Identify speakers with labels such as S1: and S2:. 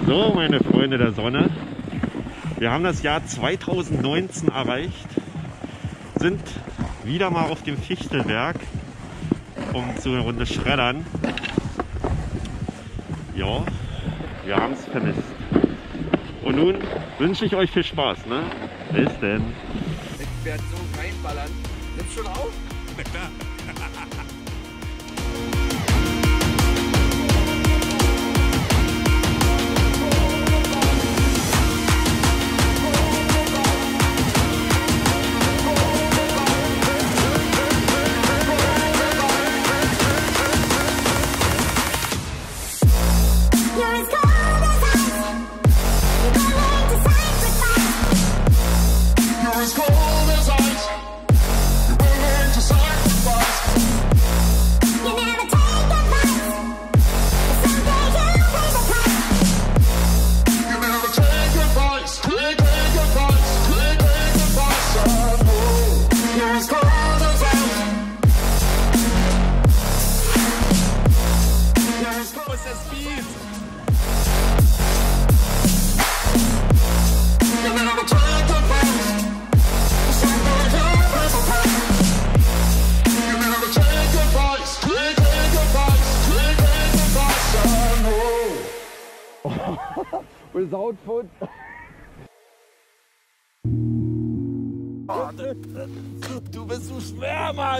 S1: So, meine Freunde der Sonne, wir haben das Jahr 2019 erreicht, sind wieder mal auf dem Fichtelberg, um zu einer Runde schreddern. Ja, wir haben es vermisst. Und nun wünsche ich euch viel Spaß, ne? Bis denn.
S2: Ich werde so reinballern. Nimmst schon auf?
S3: Na klar.
S2: Without foot. Du bist so schwer, Mann!